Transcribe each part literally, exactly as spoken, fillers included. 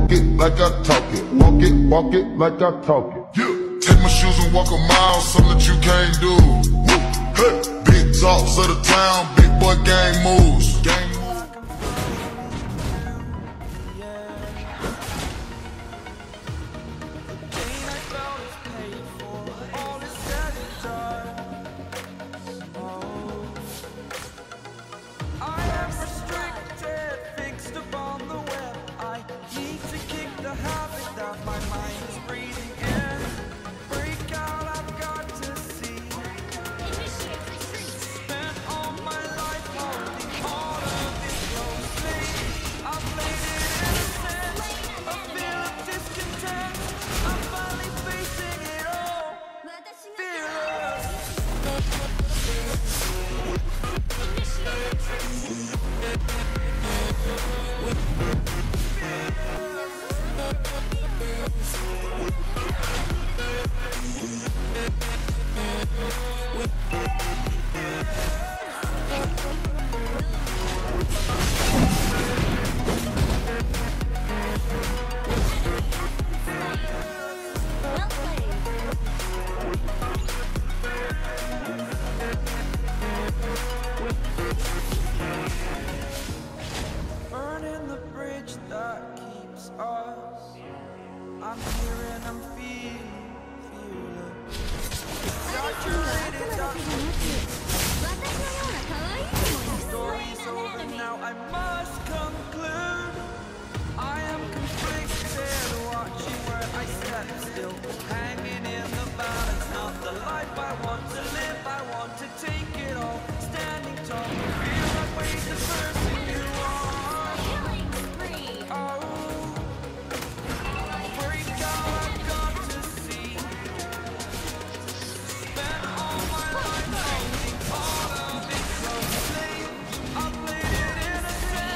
walk it like I talk it. Walk it, walk it like I talk it. Yeah. Take my shoes and walk a mile, something that you can't do. Woo. Hey. Big talks of the town, big boy gang moves. Gang moves. I'm here and I'm feeling, feeling saturated, story's over now, I must conclude. I am conflicted, watching where I step still, hanging in the balance, not the life I want to live. I want to take it all, standing tall, feel like way the person you are. Oh, Innocent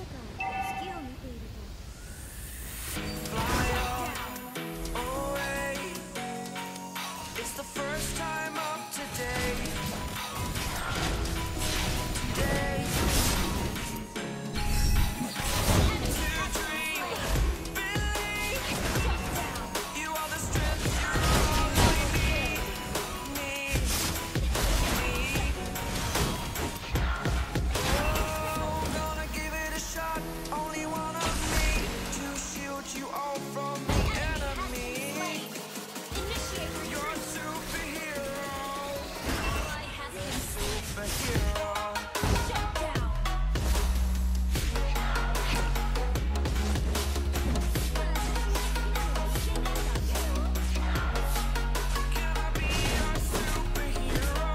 It's the first time of today. Today. To dream, believe. You are the strength, you're all I need. Need, need. Oh, gonna give it a shot. Only one of me to shield you all from the enemy. You're a superhero. Superhero. Can I be your superhero?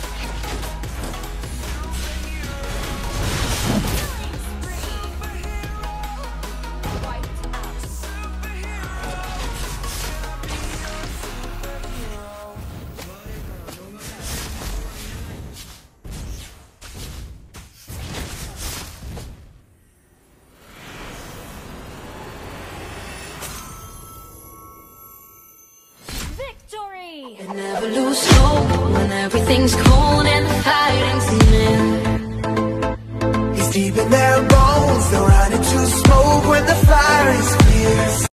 Victory! And never lose hope when everything's cold and the fighting's near. It's deep in their bones, they'll run into smoke when the fire is clear.